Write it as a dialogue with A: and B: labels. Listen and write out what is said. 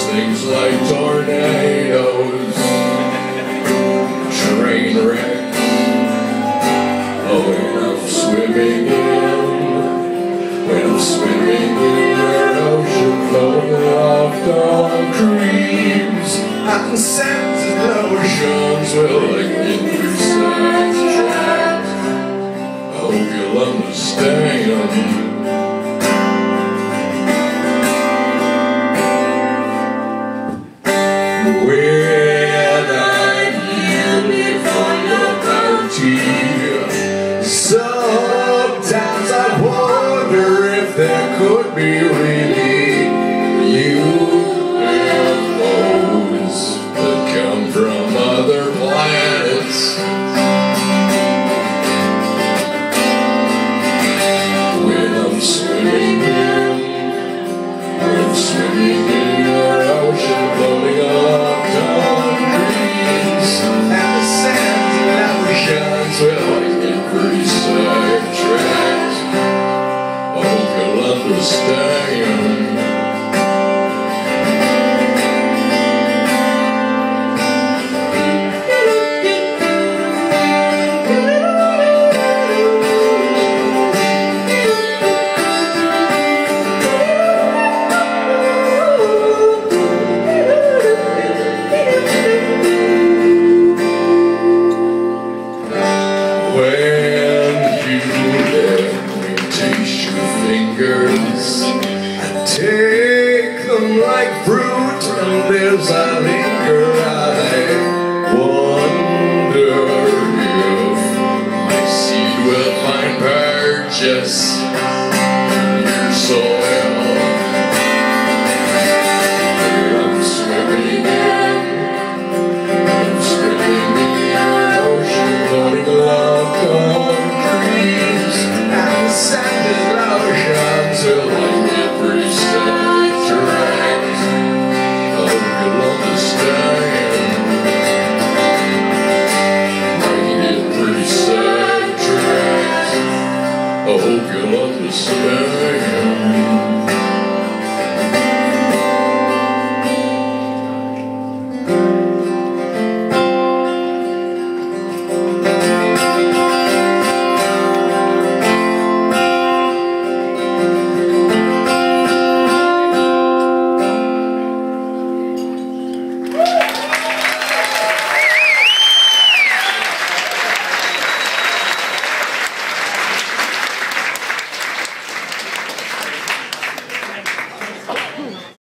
A: things like tornadoes, train wrecks. Oh, when I'm swimming in an ocean, floating off dark dreams, and scented lotions will like intersect tracks. I hope you'll understand. When I'm kneeling for your bounty, sometimes I wonder if there could be really UFOs that come from other planets. When I'm swimming in your ocean, floating up dark dreams, and the sands and oceans will like increase their tracks. I hope you'll understand. I take them like fruit, and as I linger, I wonder if my seed will find purchase.